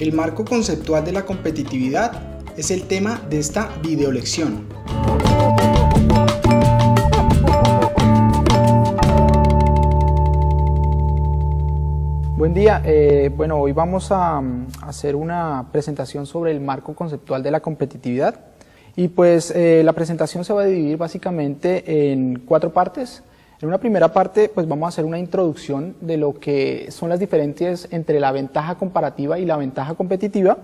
El marco conceptual de la competitividad es el tema de esta videolección. Buen día, bueno, hoy vamos a hacer una presentación sobre el marco conceptual de la competitividad y pues la presentación se va a dividir básicamente en 4 partes. En una primera parte pues vamos a hacer una introducción de lo que son las diferencias entre la ventaja comparativa y la ventaja competitiva.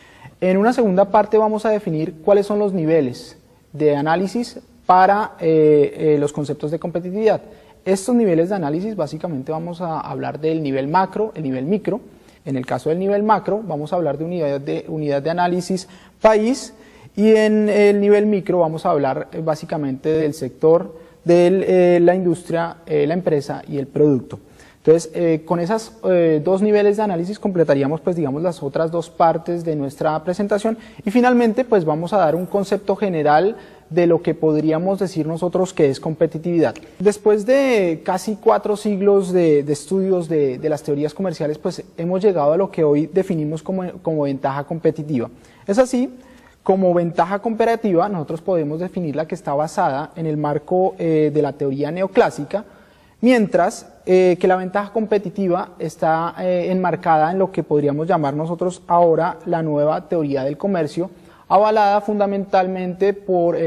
En una segunda parte vamos a definir cuáles son los niveles de análisis para los conceptos de competitividad. Estos niveles de análisis básicamente vamos a hablar del nivel macro, el nivel micro. En el caso del nivel macro vamos a hablar de unidad de análisis país, y en el nivel micro vamos a hablar básicamente del sector, de la industria, la empresa y el producto. Entonces, con esos 2 niveles de análisis completaríamos, pues digamos, las otras 2 partes de nuestra presentación, y finalmente pues vamos a dar un concepto general de lo que podríamos decir nosotros que es competitividad. Después de casi 4 siglos de estudios de las teorías comerciales, pues hemos llegado a lo que hoy definimos como ventaja competitiva. Es así, como ventaja comparativa nosotros podemos definir la que está basada en el marco de la teoría neoclásica, mientras que la ventaja competitiva está enmarcada en lo que podríamos llamar nosotros ahora la nueva teoría del comercio, avalada fundamentalmente por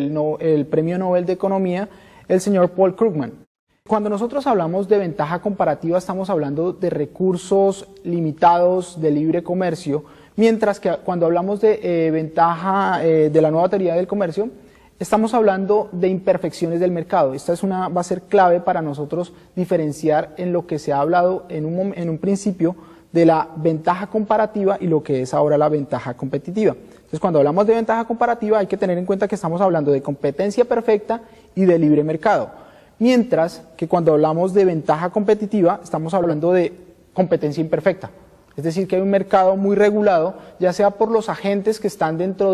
el Premio Nobel de Economía, el señor Paul Krugman. Cuando nosotros hablamos de ventaja comparativa estamos hablando de recursos limitados de libre comercio, mientras que cuando hablamos de ventaja de la nueva teoría del comercio, estamos hablando de imperfecciones del mercado. Esta va a ser clave para nosotros diferenciar en lo que se ha hablado en un principio de la ventaja comparativa y lo que es ahora la ventaja competitiva. Entonces, cuando hablamos de ventaja comparativa hay que tener en cuenta que estamos hablando de competencia perfecta y de libre mercado, mientras que cuando hablamos de ventaja competitiva estamos hablando de competencia imperfecta. Es decir, que hay un mercado muy regulado, ya sea por los agentes que están dentro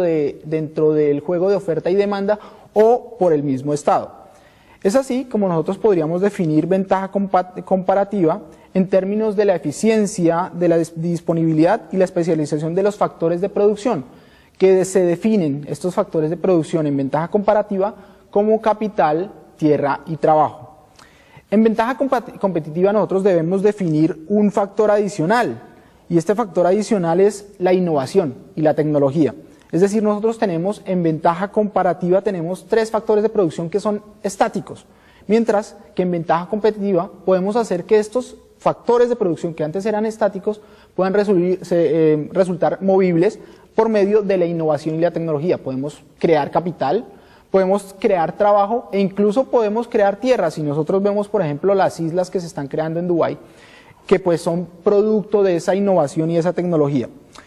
del juego de oferta y demanda o por el mismo Estado. Es así como nosotros podríamos definir ventaja comparativa en términos de la eficiencia, de la disponibilidad y la especialización de los factores de producción, que se definen estos factores de producción en ventaja comparativa como capital, tierra y trabajo. En ventaja competitiva nosotros debemos definir un factor adicional, y este factor adicional es la innovación y la tecnología. Es decir, nosotros tenemos en ventaja comparativa tenemos 3 factores de producción que son estáticos, mientras que en ventaja competitiva podemos hacer que estos factores de producción que antes eran estáticos puedan resultar movibles por medio de la innovación y la tecnología. Podemos crear capital, podemos crear trabajo e incluso podemos crear tierra. Si nosotros vemos, por ejemplo, las islas que se están creando en Dubái, que pues son producto de esa innovación y esa tecnología.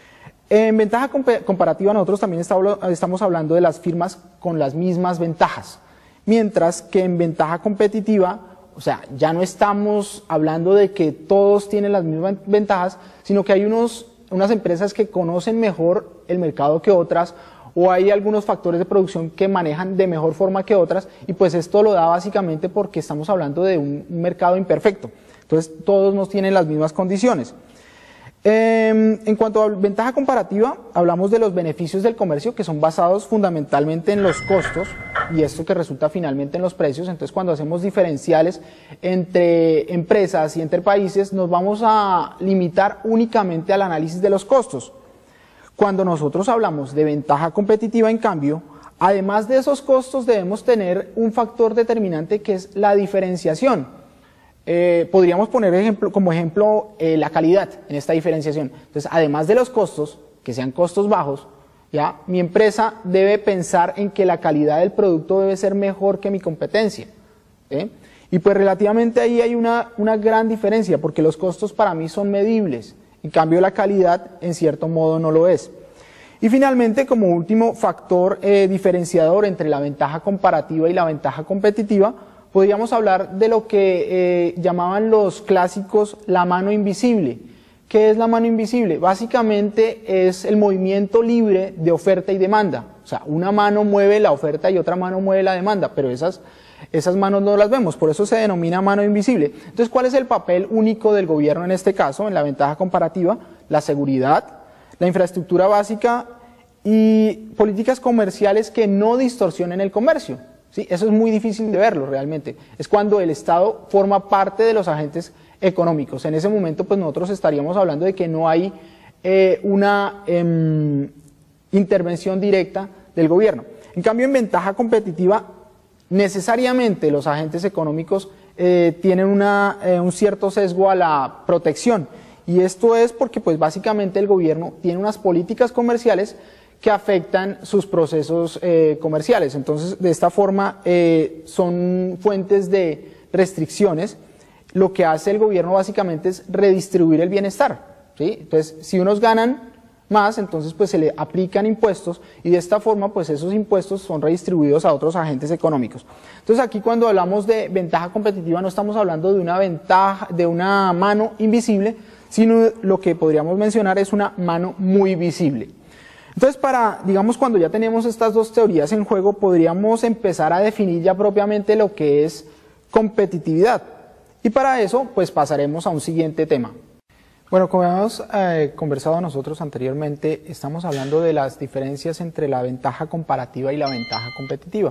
En ventaja comparativa nosotros también estamos hablando de las firmas con las mismas ventajas, mientras que en ventaja competitiva, o sea, ya no estamos hablando de que todos tienen las mismas ventajas, sino que hay unas empresas que conocen mejor el mercado que otras, o hay algunos factores de producción que manejan de mejor forma que otras, y pues esto lo da básicamente porque estamos hablando de un mercado imperfecto. Entonces todos no tienen las mismas condiciones. En cuanto a ventaja comparativa, hablamos de los beneficios del comercio que son basados fundamentalmente en los costos y esto que resulta finalmente en los precios. Entonces cuando hacemos diferenciales entre empresas y entre países nos vamos a limitar únicamente al análisis de los costos. Cuando nosotros hablamos de ventaja competitiva, en cambio, además de esos costos debemos tener un factor determinante que es la diferenciación. Podríamos poner como ejemplo la calidad en esta diferenciación. Entonces, además de los costos, que sean costos bajos, ¿ya? Mi empresa debe pensar en que la calidad del producto debe ser mejor que mi competencia. Y pues relativamente ahí hay una gran diferencia, porque los costos para mí son medibles, en cambio la calidad en cierto modo no lo es. Y finalmente, como último factor diferenciador entre la ventaja comparativa y la ventaja competitiva, podríamos hablar de lo que llamaban los clásicos la mano invisible. ¿Qué es la mano invisible? Básicamente es el movimiento libre de oferta y demanda. O sea, una mano mueve la oferta y otra mano mueve la demanda, pero esas manos no las vemos, por eso se denomina mano invisible. Entonces, ¿cuál es el papel único del gobierno en este caso, en la ventaja comparativa? La seguridad, la infraestructura básica y políticas comerciales que no distorsionen el comercio. ¿Sí? Eso es muy difícil de verlo realmente. Es cuando el Estado forma parte de los agentes económicos. En ese momento pues nosotros estaríamos hablando de que no hay una intervención directa del gobierno. En cambio, en ventaja competitiva, necesariamente los agentes económicos tienen un cierto sesgo a la protección, y esto es porque pues básicamente el gobierno tiene unas políticas comerciales que afectan sus procesos comerciales. Entonces, de esta forma son fuentes de restricciones. Lo que hace el gobierno básicamente es redistribuir el bienestar, ¿sí? Entonces, si unos ganan más, entonces pues se le aplican impuestos, y de esta forma pues esos impuestos son redistribuidos a otros agentes económicos. Entonces, aquí cuando hablamos de ventaja competitiva no estamos hablando de una ventaja, de una mano invisible, sino lo que podríamos mencionar es una mano muy visible. Entonces, digamos, cuando ya tenemos estas dos teorías en juego, podríamos empezar a definir ya propiamente lo que es competitividad. Y para eso, pues pasaremos a un siguiente tema. Bueno, como hemos conversado nosotros anteriormente, estamos hablando de las diferencias entre la ventaja comparativa y la ventaja competitiva.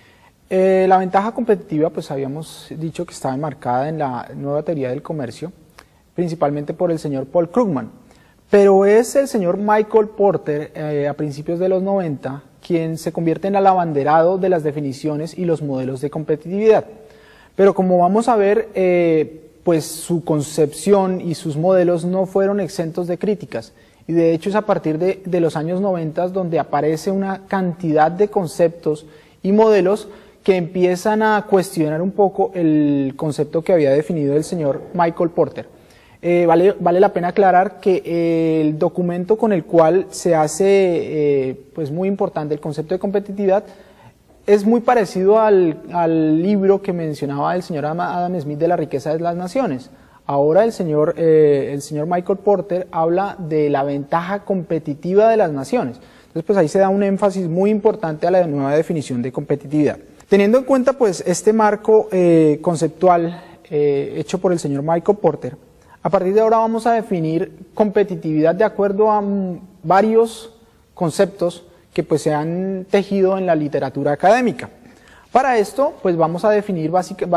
La ventaja competitiva, pues habíamos dicho que estaba enmarcada en la nueva teoría del comercio, principalmente por el señor Paul Krugman. Pero es el señor Michael Porter, a principios de los 90, quien se convierte en el abanderado de las definiciones y los modelos de competitividad. Pero como vamos a ver, pues su concepción y sus modelos no fueron exentos de críticas. Y de hecho es a partir de los años 90 donde aparece una cantidad de conceptos y modelos que empiezan a cuestionar un poco el concepto que había definido el señor Michael Porter. Vale la pena aclarar que el documento con el cual se hace pues muy importante el concepto de competitividad es muy parecido al libro que mencionaba el señor Adam Smith de La riqueza de las naciones. Ahora el señor Michael Porter habla de la ventaja competitiva de las naciones. Entonces pues ahí se da un énfasis muy importante a la nueva definición de competitividad. Teniendo en cuenta pues este marco conceptual hecho por el señor Michael Porter, a partir de ahora vamos a definir competitividad de acuerdo a varios conceptos que pues se han tejido en la literatura académica. Para esto pues vamos a dividir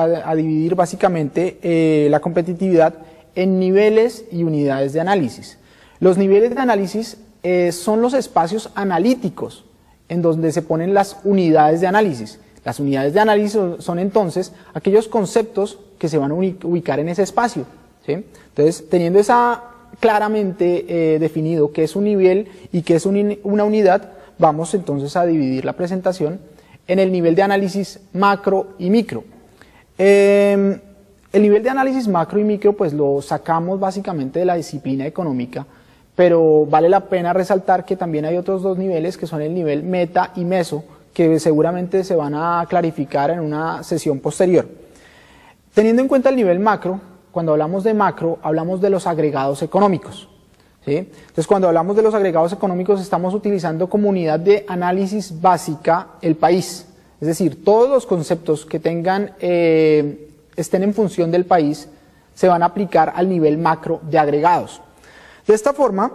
básicamente la competitividad en niveles y unidades de análisis. Los niveles de análisis son los espacios analíticos en donde se ponen las unidades de análisis. Las unidades de análisis son entonces aquellos conceptos que se van a ubicar en ese espacio, ¿sí? Entonces, teniendo esa claramente definido qué es un nivel y qué es una unidad, vamos entonces a dividir la presentación en el nivel de análisis macro y micro. El nivel de análisis macro y micro pues lo sacamos básicamente de la disciplina económica, pero vale la pena resaltar que también hay otros dos niveles que son el nivel meta y meso, que seguramente se van a clarificar en una sesión posterior. Teniendo en cuenta el nivel macro, cuando hablamos de macro, hablamos de los agregados económicos, ¿sí? Entonces, cuando hablamos de los agregados económicos, estamos utilizando como unidad de análisis básica el país. Es decir, todos los conceptos que estén en función del país se van a aplicar al nivel macro de agregados. De esta forma,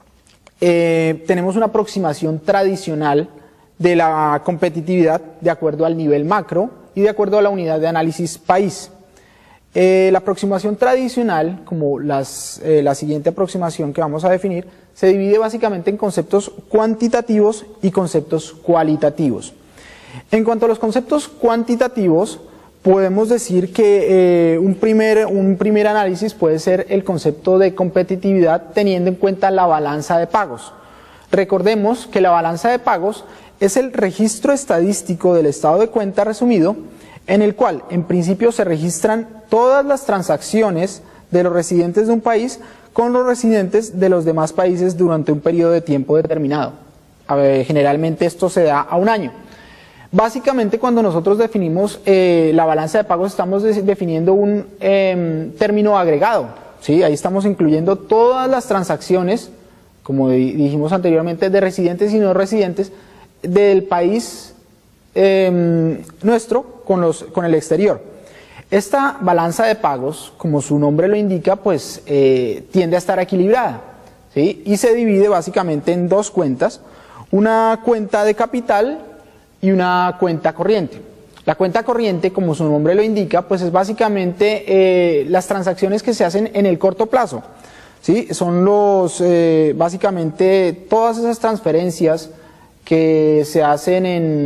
tenemos una aproximación tradicional de la competitividad de acuerdo al nivel macro y de acuerdo a la unidad de análisis país. La aproximación tradicional, como la siguiente aproximación que vamos a definir, se divide básicamente en conceptos cuantitativos y conceptos cualitativos. En cuanto a los conceptos cuantitativos, podemos decir que un primer análisis puede ser el concepto de competitividad teniendo en cuenta la balanza de pagos. Recordemos que la balanza de pagos es el registro estadístico del estado de cuenta resumido, en el cual en principio se registran todas las transacciones de los residentes de un país con los residentes de los demás países durante un periodo de tiempo determinado. Generalmente esto se da a un año. Básicamente, cuando nosotros definimos la balanza de pagos, estamos definiendo un término agregado, ¿sí? Ahí estamos incluyendo todas las transacciones, como dijimos anteriormente, de residentes y no residentes del país nuestro con el exterior. Esta balanza de pagos, como su nombre lo indica, pues tiende a estar equilibrada. ¿sí? Y se divide básicamente en dos cuentas, una cuenta de capital y una cuenta corriente. La cuenta corriente, como su nombre lo indica, pues es básicamente las transacciones que se hacen en el corto plazo, ¿sí? Son básicamente todas esas transferencias que se hacen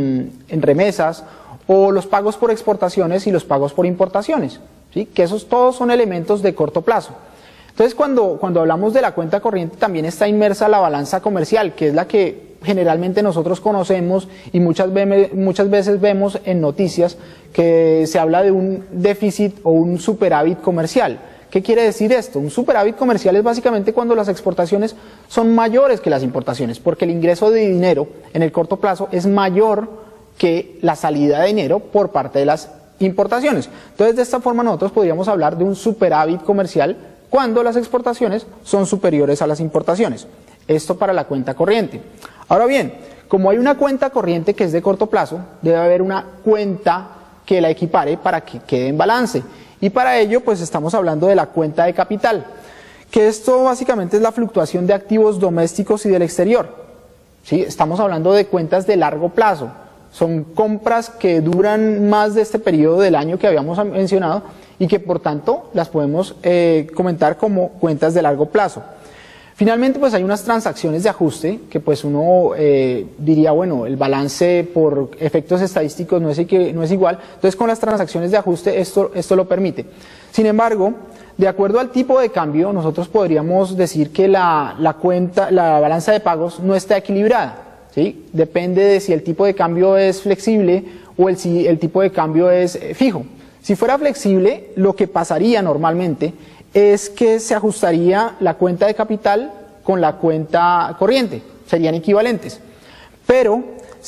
en remesas, o los pagos por exportaciones y los pagos por importaciones, ¿sí? Que esos todos son elementos de corto plazo. Entonces, cuando hablamos de la cuenta corriente, también está inmersa la balanza comercial, que es la que generalmente nosotros conocemos y muchas veces vemos en noticias que se habla de un déficit o un superávit comercial. ¿Qué quiere decir esto? Un superávit comercial es básicamente cuando las exportaciones son mayores que las importaciones, porque el ingreso de dinero en el corto plazo es mayor que la salida de dinero por parte de las importaciones. Entonces, de esta forma nosotros podríamos hablar de un superávit comercial cuando las exportaciones son superiores a las importaciones. Esto para la cuenta corriente. Ahora bien, como hay una cuenta corriente que es de corto plazo, debe haber una cuenta que la equipare para que quede en balance. Y para ello, pues estamos hablando de la cuenta de capital, que esto básicamente es la fluctuación de activos domésticos y del exterior, ¿sí? Estamos hablando de cuentas de largo plazo. Son compras que duran más de este periodo del año que habíamos mencionado y que por tanto las podemos comentar como cuentas de largo plazo. Finalmente, pues hay unas transacciones de ajuste que pues uno diría, bueno, el balance por efectos estadísticos no es igual, entonces con las transacciones de ajuste esto lo permite. Sin embargo, de acuerdo al tipo de cambio, nosotros podríamos decir que la balanza de pagos no está equilibrada, ¿sí? Depende de si el tipo de cambio es flexible o si el tipo de cambio es fijo. Si fuera flexible, lo que pasaría normalmente es que se ajustaría la cuenta de capital con la cuenta corriente, serían equivalentes. Pero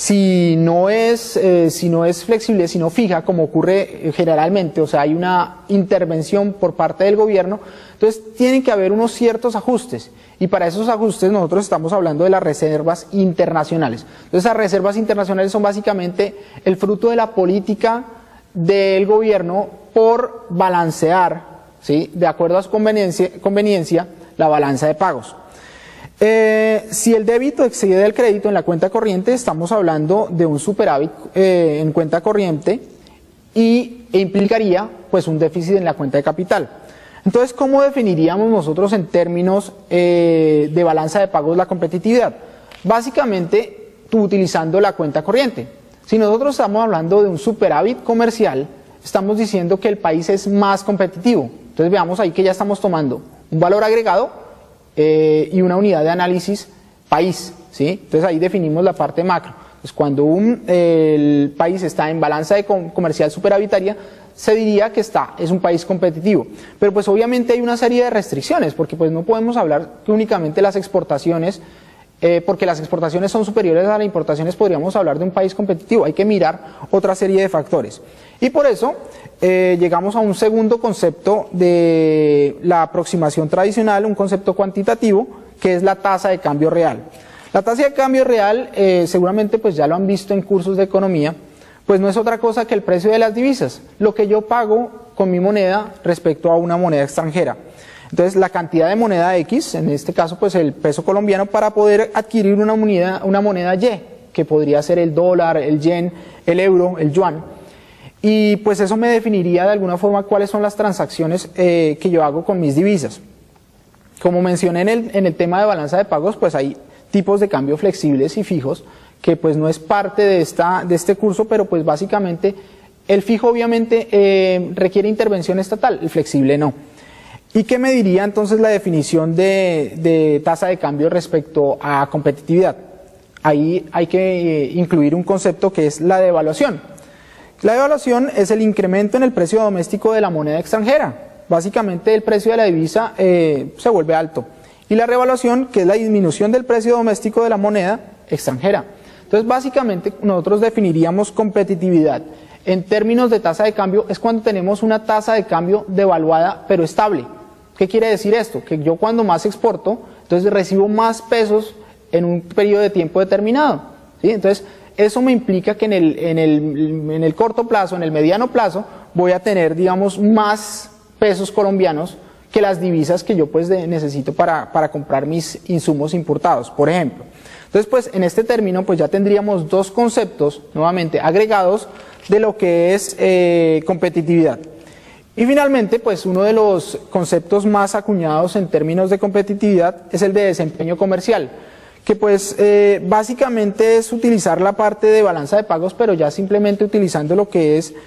si no es flexible, sino fija, como ocurre generalmente, o sea, hay una intervención por parte del gobierno, entonces tienen que haber unos ciertos ajustes. Y para esos ajustes nosotros estamos hablando de las reservas internacionales. Entonces, las reservas internacionales son básicamente el fruto de la política del gobierno por balancear, ¿sí?, de acuerdo a su conveniencia, la balanza de pagos. Si el débito excede el crédito en la cuenta corriente, estamos hablando de un superávit en cuenta corriente e implicaría pues un déficit en la cuenta de capital. Entonces, ¿cómo definiríamos nosotros en términos de balanza de pagos la competitividad? Básicamente, utilizando la cuenta corriente. Si nosotros estamos hablando de un superávit comercial, estamos diciendo que el país es más competitivo. Entonces veamos ahí que ya estamos tomando un valor agregado y una unidad de análisis país, ¿sí? Entonces ahí definimos la parte macro. Entonces cuando el país está en balanza comercial superavitaria, se diría que es un país competitivo. Pero pues obviamente hay una serie de restricciones, porque pues no podemos hablar que únicamente las exportaciones, porque las exportaciones son superiores a las importaciones, podríamos hablar de un país competitivo. Hay que mirar otra serie de factores. Y por eso llegamos a un segundo concepto de la aproximación tradicional, un concepto cuantitativo, que es la tasa de cambio real. La tasa de cambio real, seguramente pues ya lo han visto en cursos de economía, pues no es otra cosa que el precio de las divisas, lo que yo pago con mi moneda respecto a una moneda extranjera. Entonces, la cantidad de moneda X, en este caso pues el peso colombiano, para poder adquirir una moneda Y, que podría ser el dólar, el yen, el euro, el yuan. Y pues eso me definiría de alguna forma cuáles son las transacciones que yo hago con mis divisas. Como mencioné en el tema de balanza de pagos, pues hay tipos de cambio flexibles y fijos, que pues no es parte de este curso, pero pues básicamente el fijo obviamente requiere intervención estatal, el flexible no. ¿Y qué me diría entonces la definición de tasa de cambio respecto a competitividad? Ahí hay que incluir un concepto que es la devaluación. La devaluación es el incremento en el precio doméstico de la moneda extranjera. Básicamente el precio de la divisa se vuelve alto. Y la revaluación, que es la disminución del precio doméstico de la moneda extranjera. Entonces básicamente nosotros definiríamos competitividad en términos de tasa de cambio es cuando tenemos una tasa de cambio devaluada pero estable. ¿Qué quiere decir esto? Que yo cuando más exporto, entonces recibo más pesos en un periodo de tiempo determinado, ¿sí? Entonces eso me implica que en el corto plazo, en el mediano plazo, voy a tener, digamos, más pesos colombianos que las divisas que yo pues necesito para comprar mis insumos importados, por ejemplo. Entonces pues en este término pues ya tendríamos dos conceptos nuevamente agregados de lo que es competitividad. Y finalmente pues uno de los conceptos más acuñados en términos de competitividad es el de desempeño comercial, que pues básicamente es utilizar la parte de balanza de pagos, pero ya simplemente utilizando lo que es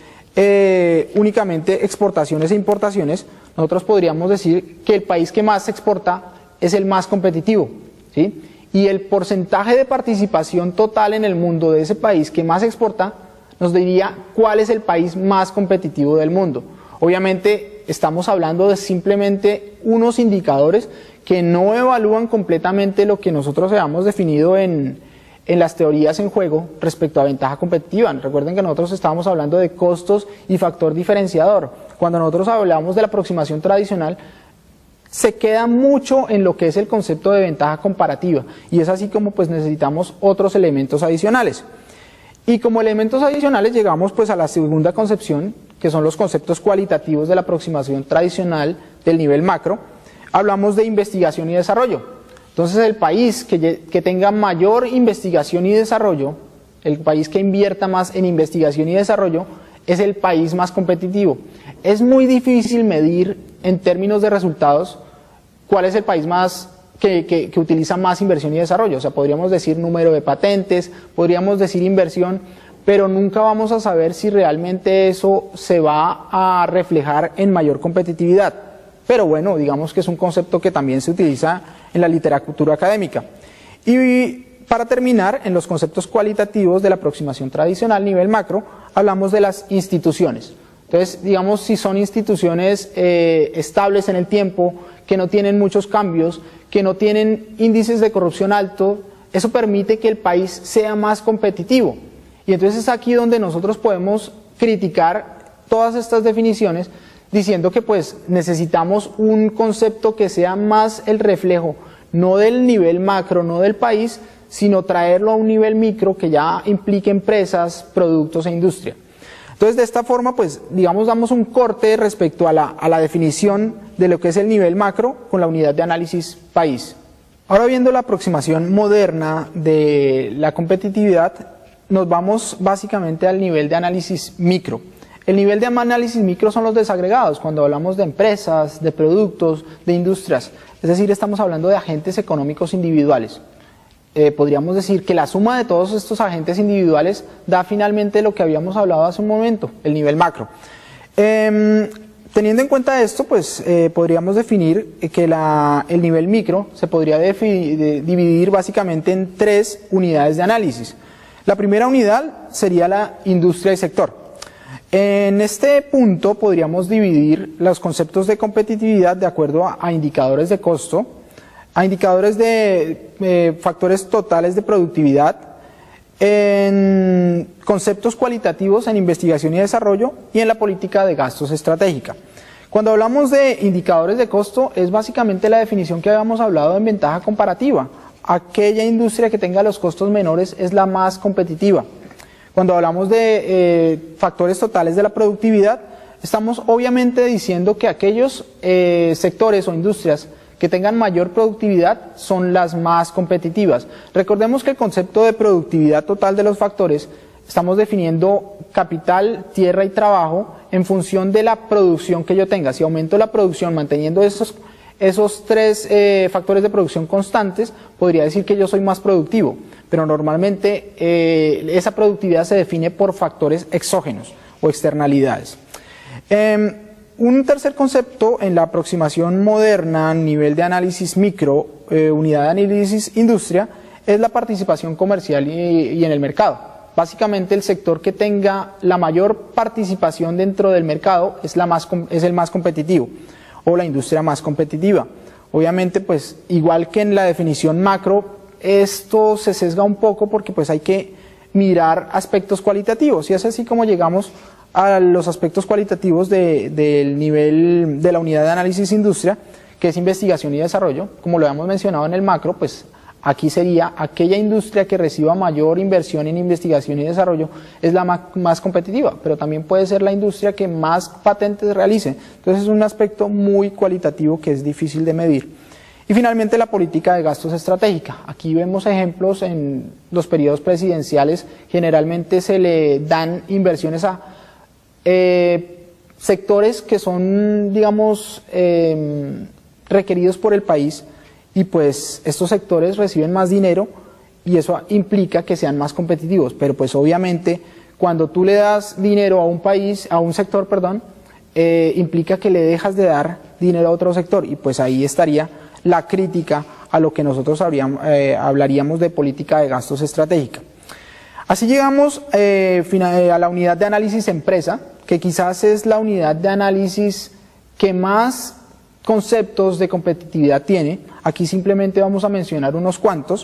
únicamente exportaciones e importaciones. Nosotros podríamos decir que el país que más exporta es el más competitivo, ¿sí? Y el porcentaje de participación total en el mundo de ese país que más exporta nos diría cuál es el país más competitivo del mundo. Obviamente estamos hablando de simplemente unos indicadores que no evalúan completamente lo que nosotros habíamos definido en las teorías en juego respecto a ventaja competitiva. Recuerden que nosotros estábamos hablando de costos y factor diferenciador. Cuando nosotros hablamos de la aproximación tradicional, se queda mucho en lo que es el concepto de ventaja comparativa, y es así como pues necesitamos otros elementos adicionales. Y como elementos adicionales llegamos pues a la segunda concepción, que son los conceptos cualitativos de la aproximación tradicional del nivel macro. Hablamos de investigación y desarrollo. Entonces el país que tenga mayor investigación y desarrollo, el país que invierta más en investigación y desarrollo, es el país más competitivo. Es muy difícil medir en términos de resultados cuál es el país más que utiliza más inversión y desarrollo. O sea, podríamos decir número de patentes, podríamos decir inversión, pero nunca vamos a saber si realmente eso se va a reflejar en mayor competitividad. Pero bueno, digamos que es un concepto que también se utiliza en la literatura académica. Y para terminar, en los conceptos cualitativos de la aproximación tradicional nivel macro, hablamos de las instituciones. Entonces, digamos, si son instituciones estables en el tiempo, que no tienen muchos cambios, que no tienen índices de corrupción altos, eso permite que el país sea más competitivo. Y entonces es aquí donde nosotros podemos criticar todas estas definiciones, diciendo que pues necesitamos un concepto que sea más el reflejo, no del nivel macro, no del país, sino traerlo a un nivel micro que ya implique empresas, productos e industria. Entonces de esta forma pues digamos damos un corte respecto a la definición de lo que es el nivel macro con la unidad de análisis país. Ahora viendo la aproximación moderna de la competitividad, nos vamos básicamente al nivel de análisis micro. El nivel de análisis micro son los desagregados, cuando hablamos de empresas, de productos, de industrias, es decir, estamos hablando de agentes económicos individuales. Podríamos decir que la suma de todos estos agentes individuales da finalmente lo que habíamos hablado hace un momento, el nivel macro. Teniendo en cuenta esto, pues podríamos definir que el nivel micro se podría dividir básicamente en tres unidades de análisis. La primera unidad sería la industria y sector. En este punto podríamos dividir los conceptos de competitividad de acuerdo a indicadores de costo, a indicadores de factores totales de productividad, en conceptos cualitativos en investigación y desarrollo y en la política de gastos estratégica. Cuando hablamos de indicadores de costo es básicamente la definición que habíamos hablado en ventaja comparativa. Aquella industria que tenga los costos menores es la más competitiva. Cuando hablamos de factores totales de la productividad, estamos obviamente diciendo que aquellos sectores o industrias que tengan mayor productividad son las más competitivas. Recordemos que el concepto de productividad total de los factores, estamos definiendo capital, tierra y trabajo en función de la producción que yo tenga. Si aumento la producción manteniendo esos tres factores de producción constantes, podría decir que yo soy más productivo, pero normalmente esa productividad se define por factores exógenos o externalidades. Un tercer concepto en la aproximación moderna, nivel de análisis micro, unidad de análisis industria, es la participación comercial y en el mercado. Básicamente el sector que tenga la mayor participación dentro del mercado es el más competitivo o la industria más competitiva. Obviamente pues igual que en la definición macro, esto se sesga un poco porque pues hay que mirar aspectos cualitativos y es así como llegamos a los aspectos cualitativos del nivel de la unidad de análisis industria, que es investigación y desarrollo. Como lo habíamos mencionado en el macro, pues aquí sería aquella industria que reciba mayor inversión en investigación y desarrollo es la más competitiva, pero también puede ser la industria que más patentes realice. Entonces es un aspecto muy cualitativo que es difícil de medir. Y finalmente la política de gastos estratégica. Aquí vemos ejemplos en los periodos presidenciales, generalmente se le dan inversiones a sectores que son, digamos, requeridos por el país, y pues estos sectores reciben más dinero y eso implica que sean más competitivos, pero pues obviamente cuando tú le das dinero a un país, a un sector, perdón, implica que le dejas de dar dinero a otro sector, y pues ahí estaría la crítica a lo que nosotros hablaríamos de política de gastos estratégica. Así llegamos a la unidad de análisis empresa, que quizás es la unidad de análisis que más conceptos de competitividad tiene. Aquí simplemente vamos a mencionar unos cuantos.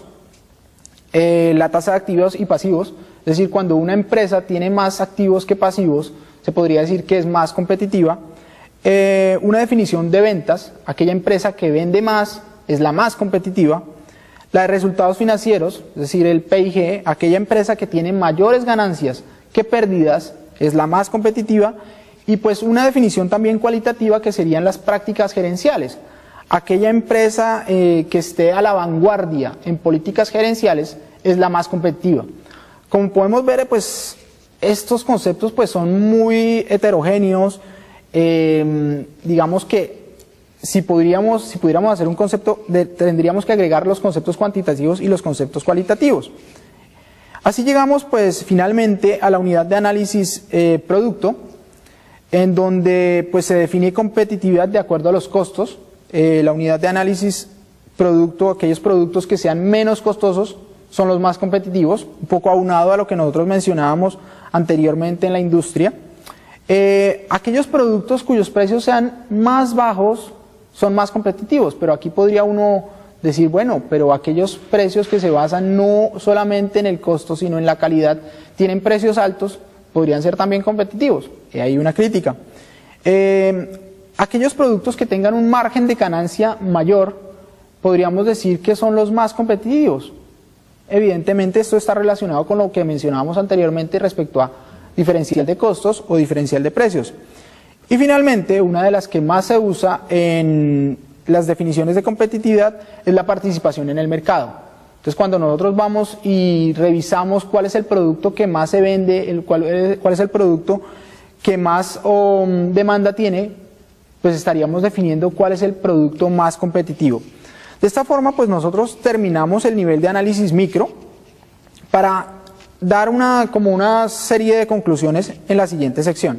La tasa de activos y pasivos, es decir, cuando una empresa tiene más activos que pasivos, se podría decir que es más competitiva. Una definición de ventas, aquella empresa que vende más es la más competitiva. La de resultados financieros, es decir, el PIG, aquella empresa que tiene mayores ganancias que pérdidas es la más competitiva. Y pues una definición también cualitativa que serían las prácticas gerenciales. Aquella empresa que esté a la vanguardia en políticas gerenciales es la más competitiva. Como podemos ver, pues estos conceptos pues son muy heterogéneos. Digamos que si pudiéramos hacer un concepto, tendríamos que agregar los conceptos cuantitativos y los conceptos cualitativos. Así llegamos pues finalmente a la unidad de análisis producto, en donde pues se define competitividad de acuerdo a los costos. La unidad de análisis producto, aquellos productos que sean menos costosos son los más competitivos, un poco aunado a lo que nosotros mencionábamos anteriormente en la industria. Aquellos productos cuyos precios sean más bajos son más competitivos, pero aquí podría uno decir, bueno, pero aquellos precios que se basan no solamente en el costo, sino en la calidad, tienen precios altos, podrían ser también competitivos. Hay una crítica. Aquellos productos que tengan un margen de ganancia mayor, podríamos decir que son los más competitivos. Evidentemente esto está relacionado con lo que mencionábamos anteriormente respecto a diferencial de costos o diferencial de precios. Y finalmente, una de las que más se usa en las definiciones de competitividad es la participación en el mercado. Entonces, cuando nosotros vamos y revisamos cuál es el producto que más se vende, cuál es el producto que más demanda tiene, pues estaríamos definiendo cuál es el producto más competitivo. De esta forma, pues nosotros terminamos el nivel de análisis micro para dar como una serie de conclusiones en la siguiente sección.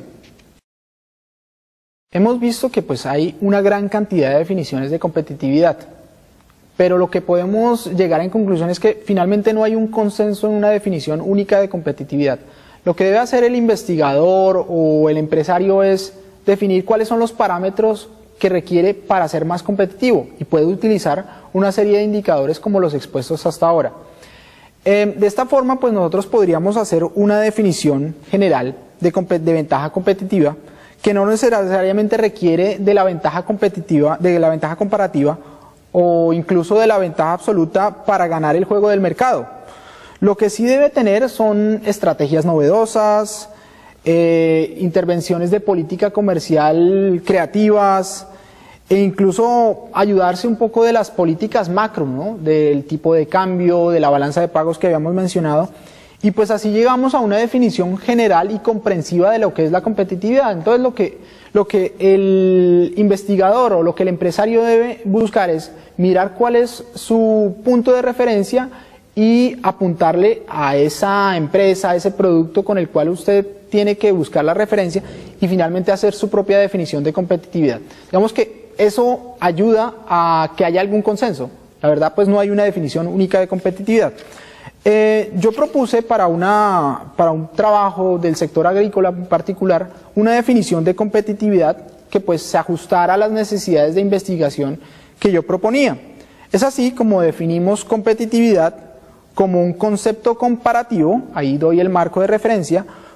Hemos visto que pues hay una gran cantidad de definiciones de competitividad, pero lo que podemos llegar en conclusión es que finalmente no hay un consenso en una definición única de competitividad. Lo que debe hacer el investigador o el empresario es definir cuáles son los parámetros que requiere para ser más competitivo, y puede utilizar una serie de indicadores como los expuestos hasta ahora. De esta forma, pues nosotros podríamos hacer una definición general de ventaja competitiva que no necesariamente requiere de la ventaja competitiva, de la ventaja comparativa o incluso de la ventaja absoluta para ganar el juego del mercado. Lo que sí debe tener son estrategias novedosas, intervenciones de política comercial creativas, e incluso ayudarse un poco de las políticas macro, ¿no? Del tipo de cambio, de la balanza de pagos que habíamos mencionado, y pues así llegamos a una definición general y comprensiva de lo que es la competitividad. Entonces lo que el investigador o lo que el empresario debe buscar es mirar cuál es su punto de referencia y apuntarle a esa empresa, a ese producto con el cual usted tiene que buscar la referencia y finalmente hacer su propia definición de competitividad. Digamos que eso ayuda a que haya algún consenso. La verdad, pues no hay una definición única de competitividad. Yo propuse para un trabajo del sector agrícola en particular una definición de competitividad que pues se ajustara a las necesidades de investigación que yo proponía. Es así como definimos competitividad como un concepto comparativo, ahí doy el marco de referencia,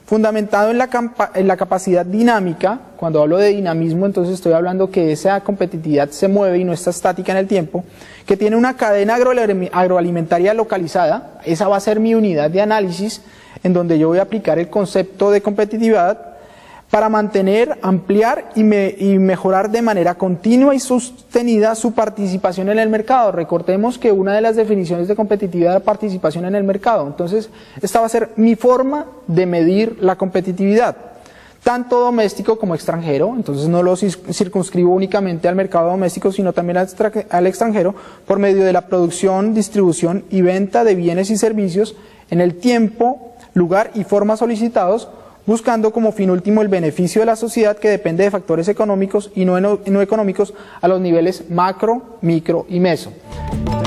fundamentado en la capacidad dinámica. Cuando hablo de dinamismo, entonces estoy hablando que esa competitividad se mueve y no está estática en el tiempo, que tiene una cadena agroalimentaria localizada. Esa va a ser mi unidad de análisis, en donde yo voy a aplicar el concepto de competitividad para mantener, ampliar y mejorar de manera continua y sostenida su participación en el mercado. Recordemos que una de las definiciones de competitividad es la participación en el mercado. Entonces, esta va a ser mi forma de medir la competitividad, tanto doméstico como extranjero. Entonces no lo circunscribo únicamente al mercado doméstico, sino también al extranjero, por medio de la producción, distribución y venta de bienes y servicios en el tiempo, lugar y forma solicitados, buscando como fin último el beneficio de la sociedad, que depende de factores económicos y no económicos a los niveles macro, micro y meso.